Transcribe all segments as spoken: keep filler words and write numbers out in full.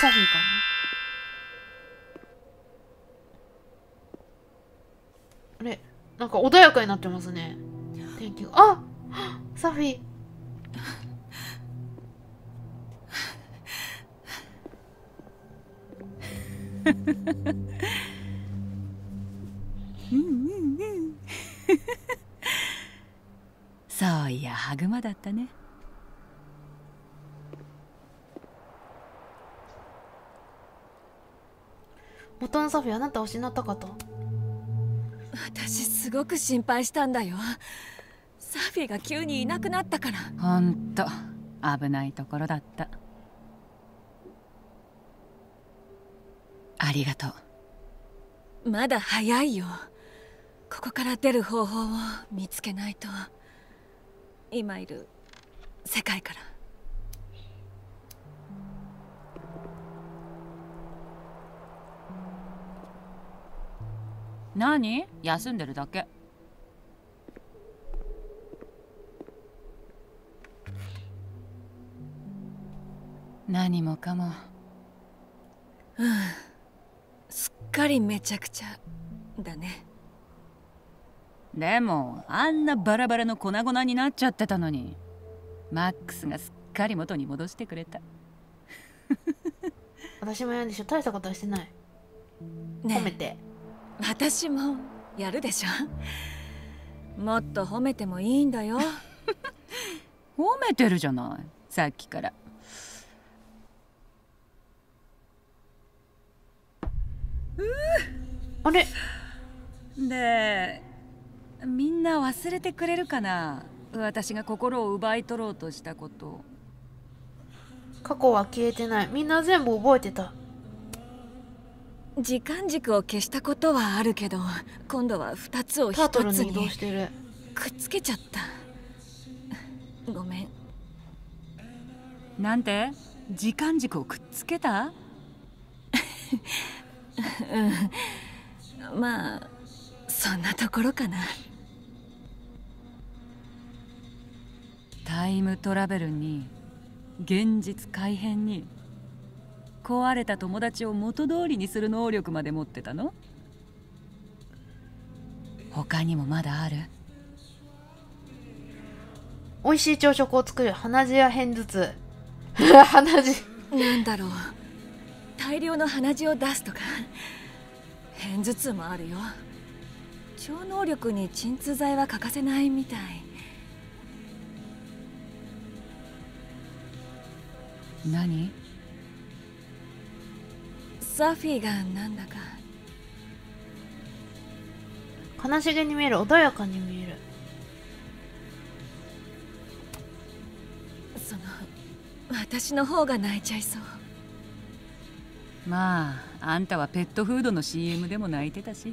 サフィーかな。あれ、なんか穏やかになってますね、天気が。あ、サフィー。 うんうんうんそういや、ハグマだったね。 元のサフィー、あなたを失ったかと。 私すごく心配したんだよ。サフィーが急にいなくなったから。 ほんと危ないところだった。ありがとう。まだ早いよ。ここから出る方法を見つけないと。今いる世界から。 何？休んでるだけ。何もかも。 うん、すっかりめちゃくちゃだね。 でもあんなバラバラの粉々になっちゃってたのに、マックスがすっかり元に戻してくれた。 私もやるんでしょ。大したことはしてない、 ね、 褒めて。 私もやるでしょ。もっと褒めてもいいんだよ。 褒めてるじゃない、さっきから。 あれで、みんな忘れてくれるかな、私が心を奪い取ろうとしたこと。 過去は消えてない。みんな全部覚えてた。 時間軸を消したことはあるけど、今度はふたつをターひとつにトルに移動してる。 くっつけちゃった。ごめん。 なんて？時間軸をくっつけた？ うん、まあそんなところかな。 タイムトラベルに、現実改変に、壊れた友達を元通りにする能力まで持ってたの？他にもまだある？ 美味しい朝食を作る。鼻血や片頭痛。鼻血なんだろう、大量の鼻血を出すとか。片頭痛もあるよ。超能力に鎮痛剤は欠かせないみたい。 何？ サフィーがなんだか悲しげに見える。穏やかに見える。 その私の方が泣いちゃいそう。 まあ、あんたはペットフードの シーエム でも泣いてたし。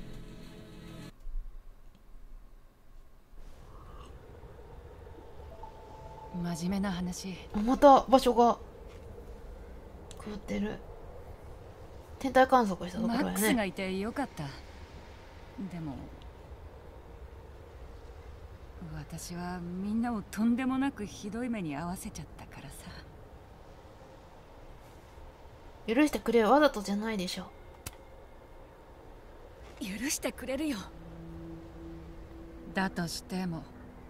真面目な話。 また場所が変わってる。天体観測したとこマッろやね。 クスがいてよかった。でも私はみんなをとんでもなくひどい目に遭わせちゃったからさ。 許してくれよ。わざとじゃないでしょ。 許してくれるよ。 だとしても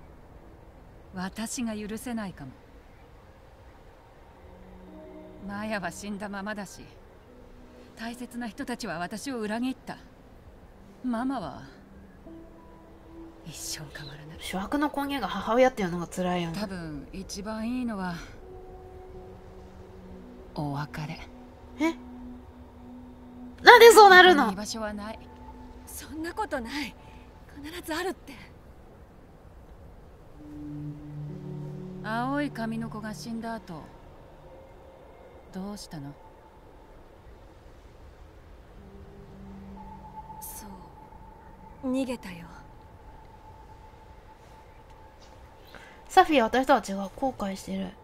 私が許せないかも。マヤは死んだままだし、大切な人たちは私を裏切った。ママは一生変わらない。 諸悪の根源が母親っていうのが辛いよね。 多分一番いいのはお別れ。 え、なんでそうなるの？ 居場所はない。 そんなことない。必ずあるって。 青い髪の子が死んだ後どうしたの？ そう、逃げたよ。 サフィーは私とは違う。後悔してる。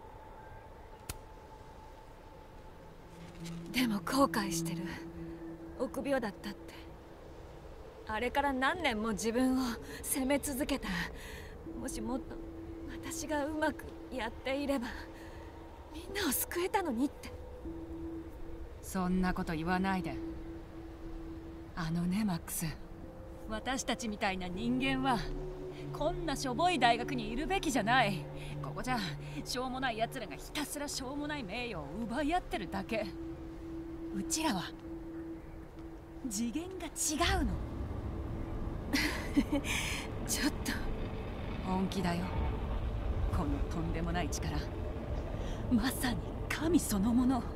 でも後悔してる。臆病だったって。あれから何年も自分を責め続けた。もしもっと私がうまくやっていればみんなを救えたのにって。 そんなこと言わないで。あのねマックス、私たちみたいな人間はこんなしょぼい大学にいるべきじゃない。ここじゃしょうもない奴らがひたすらしょうもない名誉を奪い合ってるだけ。うちらは次元が違うの。 ちょっと本気だよ。このとんでもない力、まさに神そのもの。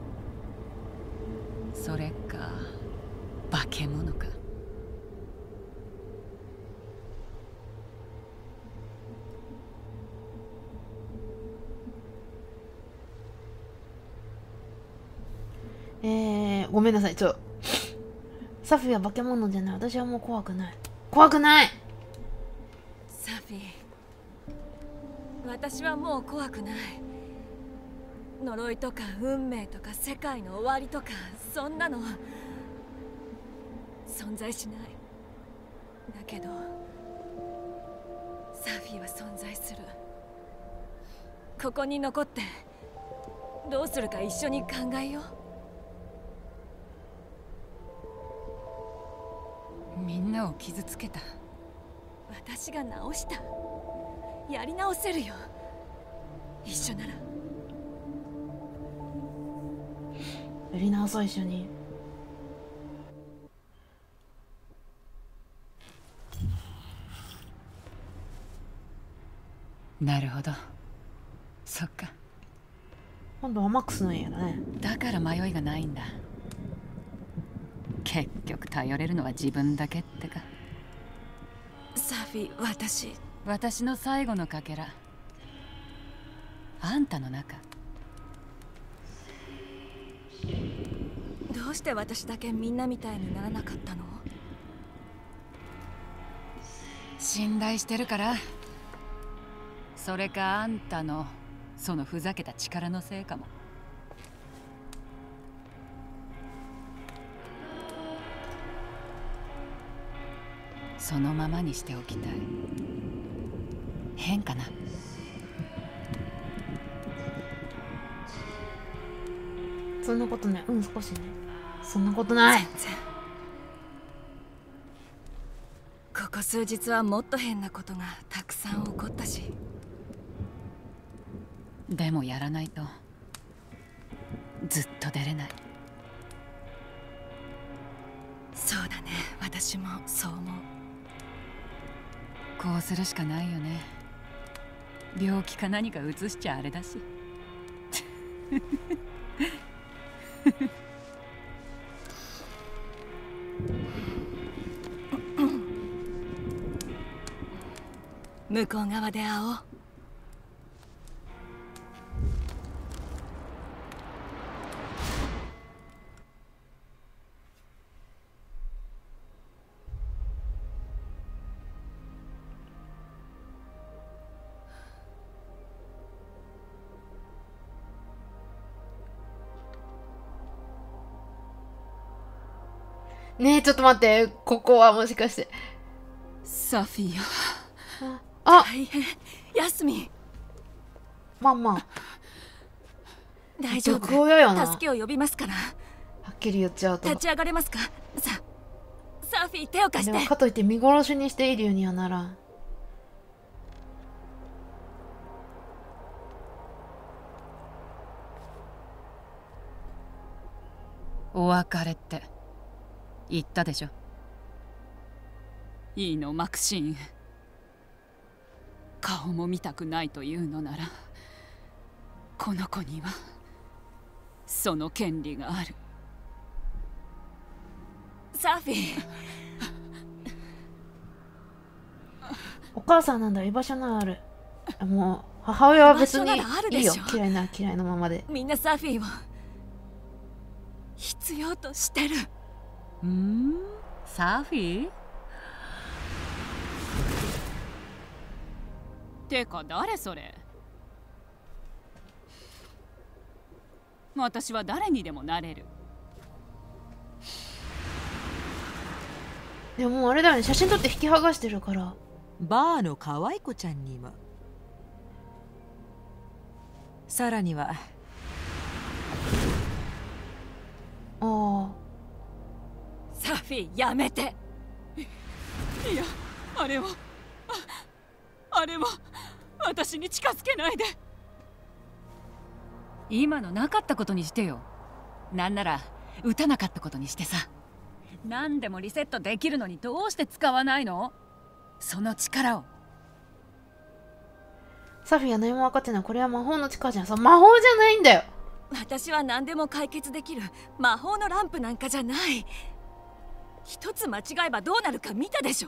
それか化け物か。 えー、ごめんなさい、ちょサフィは化け物じゃない。私はもう怖くない。怖くない。 サフィー、私はもう怖くない。呪いとか運命とか世界の終わりとかそんなの存在しない。だけどサフィーは存在する。ここに残ってどうするか一緒に考えよう。 みんなを傷つけた。 私が直した。やり直せるよ、一緒なら。 やり直そう、一緒に。 なるほど、そっか。 今度はマックスの家だね。 だから迷いがないんだ。結局頼れるのは自分だけってか。 サフィー、私私の最後のかけら、あんたの中。 どうして私だけみんなみたいにならなかったの？ 信頼してるから。それかあんたのそのふざけた力のせいかも。そのままにしておきたい。変かな。 そんなことない。うん、少しね。そんなことない。 全然。ここ数日はもっと変なことがたくさん起こったし。 でもやらないとずっと出れない。 そうだね、私もそう思う。 こうするしかないよね。病気か何かうつしちゃあれだし。向こう側で会おう。 ねえ、ちょっと待って。ここはもしかして。 サフィア。あ、 大変。ヤスミン。 まあまあ。 大丈夫。 毒親よな。 助けを呼びますから。 はっきり言っちゃうと。 立ち上がれますか。さ、サフィー手を貸して。 でもかといって見殺しにしているようにはならん。 お別れって言ったでしょ。いいのマクシーン。顔も見たくないというのなら、この子にはその権利がある。 サフィー。 お母さんなんだ、居場所ならある。もう母親は別にいいよ。嫌いな嫌いなままで。 みんなサフィーを必要としてる。 んー、サフィー？てか誰それ？私は誰にでもなれる。 でももうあれだよね、写真撮って引き剥がしてるから。 バーの可愛い子ちゃんにも。さらにはあサフィー、やめて。 いや、あれはああれは私に近づけないで。今のなかったことにしてよ。なんなら撃たなかったことにしてさ。何でもリセットできるのにどうして使わないの？その力を。 サフィーは何も分かってない。これは魔法の力じゃん。そう、魔法じゃないんだよ。 私は何でも解決できる魔法のランプなんかじゃない。一つ間違えばどうなるか見たでしょ。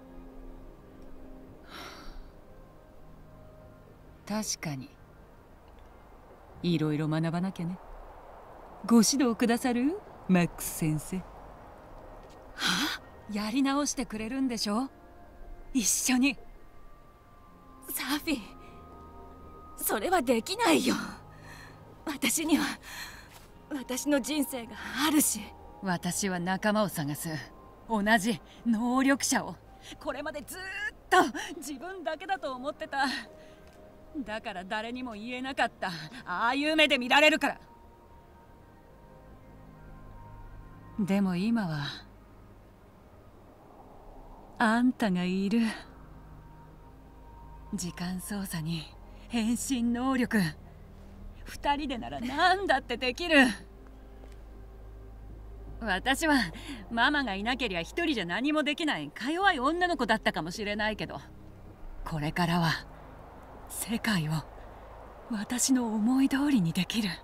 確かにいろいろ学ばなきゃね。ご指導くださるマックス先生。は？やり直してくれるんでしょ？一緒に。 サフィー、それはできないよ。私には私の人生があるし。 私は仲間を探す同じ能力者を。これまでずーっと自分だけだと思ってた。だから誰にも言えなかった。ああいう目で見られるから。でも今はあんたがいる。時間操作に変身能力、二人でなら何だってできる。私はママがいなけりゃ一人じゃ何もできないか弱い女の子だったかもしれないけど、これからは世界を私の思い通りにできる。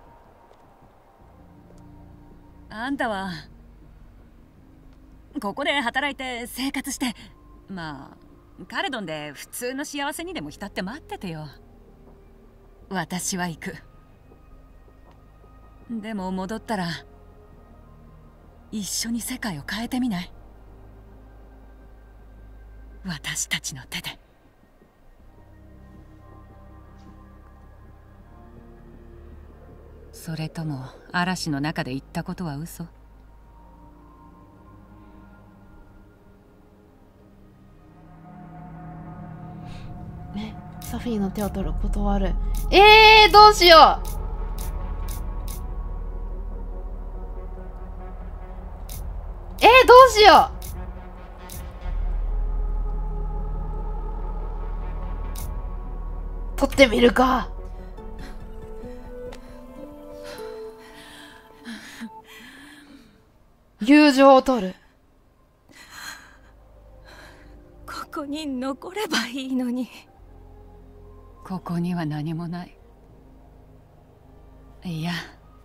あんたはここで働いて生活して、まあカルドンで普通の幸せにでも浸って待っててよ。私は行く。でも戻ったら一緒に世界を変えてみない？私たちの手で。それとも嵐の中で言ったことは嘘？ ね、サフィーの手を取る、断る。えー、どうしよう。えー、どうしよう。取ってみるか。友情を取る。 ここに残ればいいのに。 ここには何もない。いや、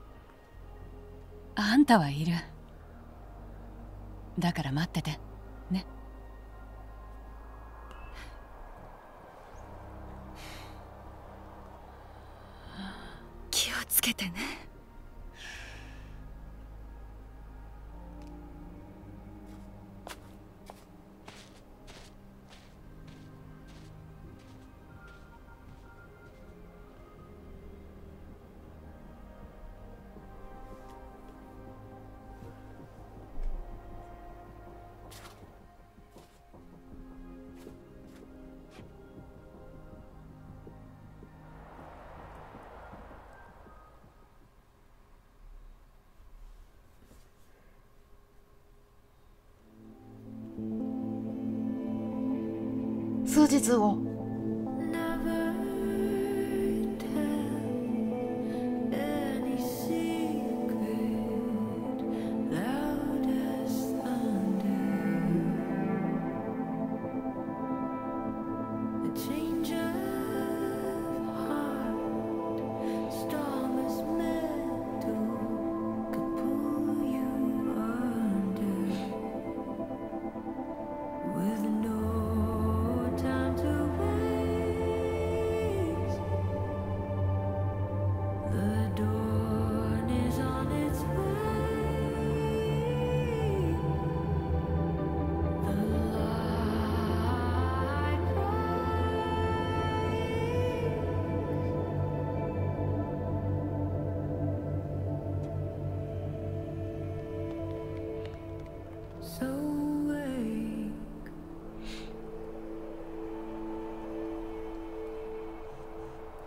あんたはいる。だから待っててね。 気をつけてね。 数日後。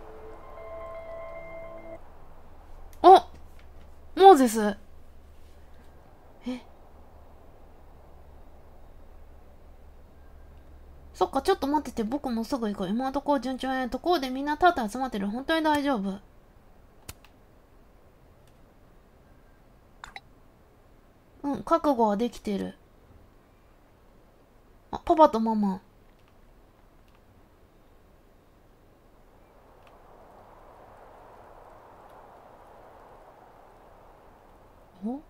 お、モーゼス。 え、そっか、ちょっと待ってて、僕もすぐ行こう。今のところ順調ね。ところでみんなターター集まってる。本当に大丈夫？うん、覚悟はできてる。あ、パパとママ。お、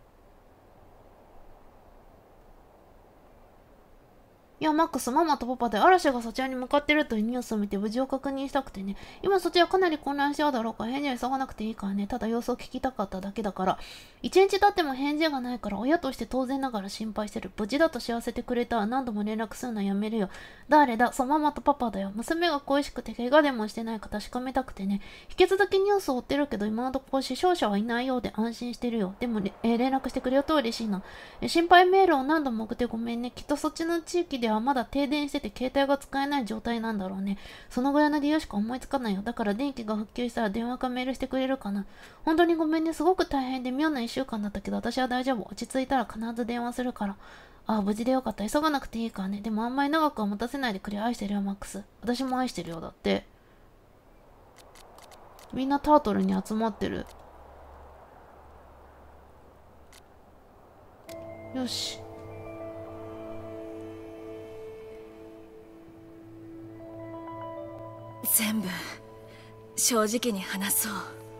いや、マックス、ママとパパで嵐がそちらに向かってるというニュースを見て無事を確認したくてね。今そちらかなり混乱しようだろうから返事は急がなくていいからね。ただ様子を聞きたかっただけだから。一日経っても返事がないから親として当然ながら心配してる。無事だと知らせてくれたら何度も連絡するのやめるよ。誰だ？そう、ママとパパだよ。娘が恋しくて怪我でもしてないか確かめたくてね。引き続きニュースを追ってるけど今のところ死傷者はいないようで安心してるよ。でも、えー、連絡してくれると嬉しいな。えー、心配メールを何度も送ってごめんね。きっとそっちの地域ではまだ停電してて携帯が使えない状態なんだろうね。そのぐらいの理由しか思いつかないよ。だから電気が復旧したら電話かメールしてくれるかな。本当にごめんね。すごく大変で妙な一週間だったけど私は大丈夫。落ち着いたら必ず電話するから。ああ、無事でよかった。急がなくていいからね。でもあんまり長くは持たせないでくれ。愛してるよ、マックス。私も愛してるよ。だって。みんなタートルに集まってる。よし。 全部正直に話そう。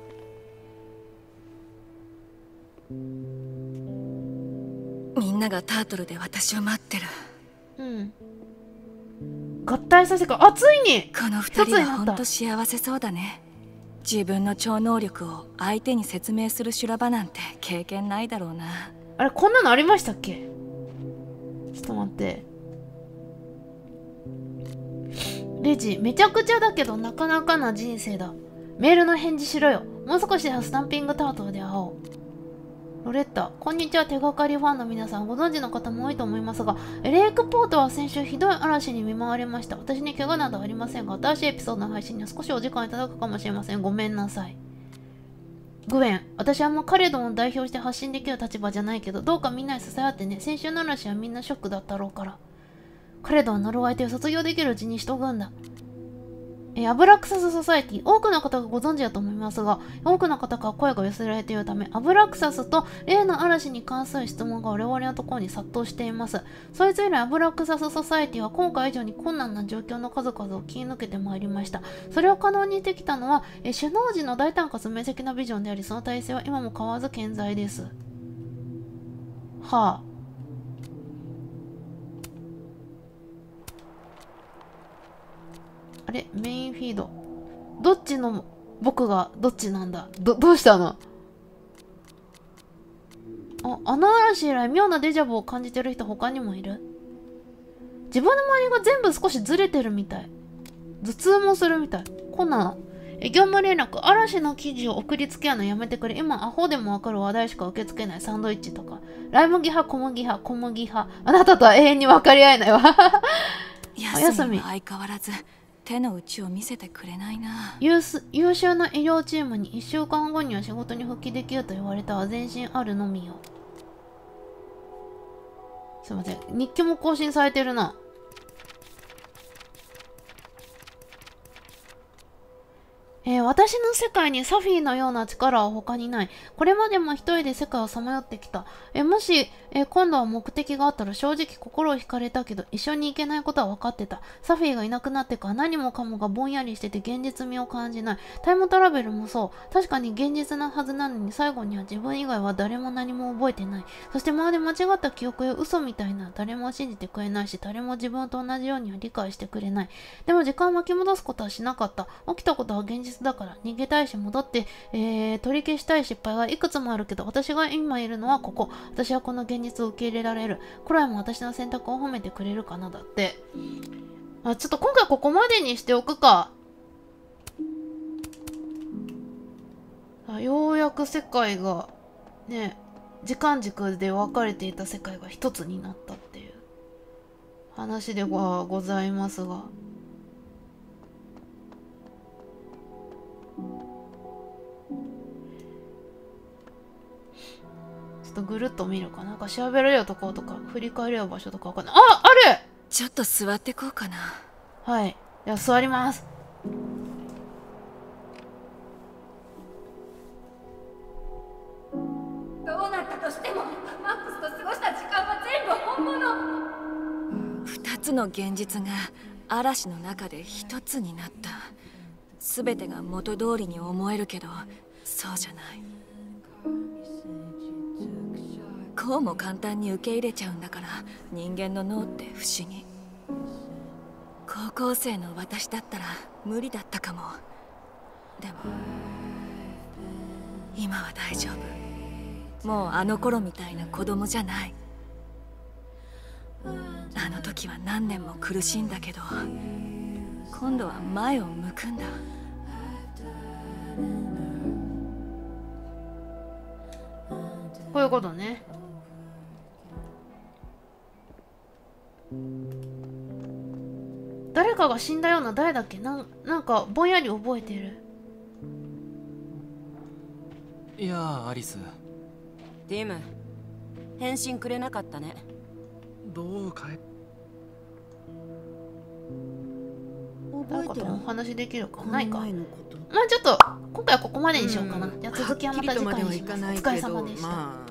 みんながタートルで私を待ってる。 うん。合体させか。あ、ついにこの二人はほんと幸せそうだね。自分の超能力を相手に説明する修羅場なんて経験ないだろうな。 あれ、こんなのありましたっけ？ちょっと待って。レジ、めちゃくちゃだけどなかなかな人生だ。メールの返事しろよ。もう少しでスタンピングタートルで会おう。ロレッタ、こんにちは。手がかりファンの皆さん、ご存知の方も多いと思いますが、レイクポートは先週ひどい嵐に見舞われました。私に怪我などありませんが、新しいエピソードの配信には少しお時間いただくかもしれません。ごめんなさい。グウェン、私はもうカレドンを代表して発信できる立場じゃないけど、どうかみんなに支え合ってね。先週の嵐はみんなショックだったろうから。カレドンは呪われて卒業できるうちにしとくんだ。えアブラクサスソサエティ、多くの方がご存知だと思いますが、多くの方から声が寄せられているため、アブラクサスと例の嵐に関する質問が我々のところに殺到しています。そいつ以来アブラクサスソサエティは今回以上に困難な状況の数々を切り抜けてまいりました。それを可能にしてきたのは、え首脳陣の大胆かつ明晰なビジョンであり、その体制は今も変わらず健在です。はあ。あれ、メインフィード。どっちの僕がどっちなんだ。ど、どうしたの？あ、あの嵐以来妙なデジャブを感じてる人他にもいる？自分の周りが全部少しずれてるみたい。頭痛もするみたい。こんなの。え、業務連絡、嵐の記事を送りつけやのやめてくれ。今、アホでもわかる話題しか受け付けないサンドイッチとか。ライ麦派、小麦派、小麦派。あなたとは永遠に分かり合えないわ。 休みは相変わらず手の内を見せてくれないな。 優秀な医療チームにいっしゅうかんごには仕事に復帰できると言われたわ。前進あるのみよ。すいません。日記も更新されてるな。えー、私の世界にサフィーのような力は他にない。これまでも一人で世界をさまよってきた。えー、もし、えー、今度は目的があったら正直心を惹かれたけど一緒に行けないことは分かってた。サフィーがいなくなってから何もかもがぼんやりしてて現実味を感じない。タイムトラベルもそう。確かに現実なはずなのに最後には自分以外は誰も何も覚えてない。そしてまるで間違った記憶や嘘みたいな誰も信じてくれないし誰も自分と同じようには理解してくれない。でも時間を巻き戻すことはしなかった。起きたことは現実だから逃げたいし戻って、えー、取り消したい失敗がいくつもあるけど私が今いるのはここ。私はこの現実を受け入れられる。クライも私の選択を褒めてくれるかな。だってあ、ちょっと今回ここまでにしておくか。あ、ようやく世界がね、時間軸で分かれていた世界が一つになったっていう話ではございますが、ちょっとぐるっと見るかなんか調べられるところとか振り返れる場所とかわかんない。あ、ある。 ちょっと座ってこうかな。 はい、では座ります。 どうなったとしてもマックスと過ごした時間は全部本物。二つの現実が嵐の中で一つになった。全てが元通りに思えるけどそうじゃない。こうも簡単に受け入れちゃうんだから人間の脳って不思議。高校生の私だったら無理だったかも。でも今は大丈夫。もうあの頃みたいな子供じゃない。あの時は何年も苦しんだけど今度は前を向くんだ。 こういうことね。誰かが死んだような。誰だっけ。なんなんかぼんやり覚えてる。 いやあ、アリス。 ティム、返信くれなかったね。 どうかい。 誰かとお話できるかないか。まあ前のことちょっと今回はここまでにしようかな。じゃあ続きはまた次回にします。お疲れ様でした。 まあ